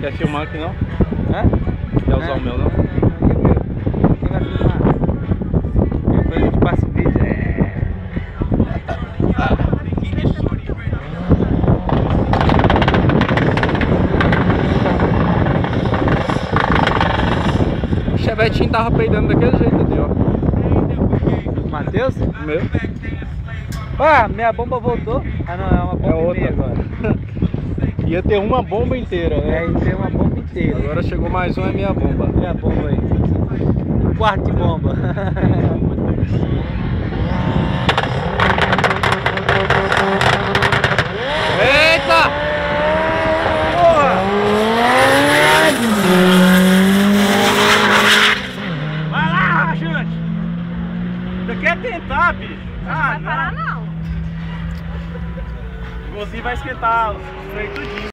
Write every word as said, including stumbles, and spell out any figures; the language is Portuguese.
Quer filmar aqui não? Hã? Quer usar é. o meu não? Quem vai filmar? Depois a gente passa o vídeo. É. O chevetinho tava peidando daquele jeito ali, ó. Matheus? Meu. Ah, minha bomba voltou. Ah não, é uma bomba É outra. e meia agora. Ia ter uma bomba inteira, né? É, e tem uma bomba inteira. Agora chegou mais uma, é minha bomba. Minha bomba aí. Um quarto de bomba. Eita! Porra! Vai lá, Rajante! Você quer tentar, bicho? Ah, Não vai parar não. Você vai esquentar o freio tudinho.